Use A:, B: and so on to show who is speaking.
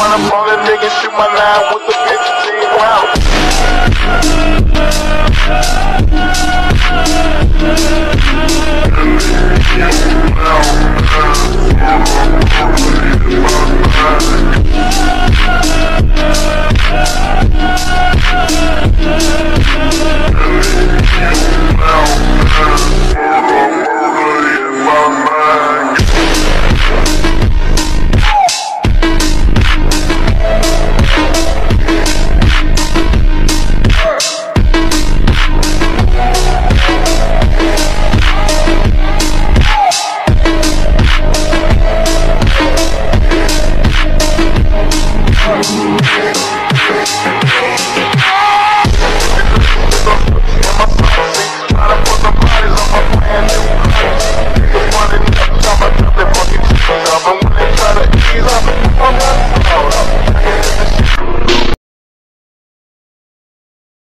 A: wanna ball a nigga, shoot my line with the 15 round.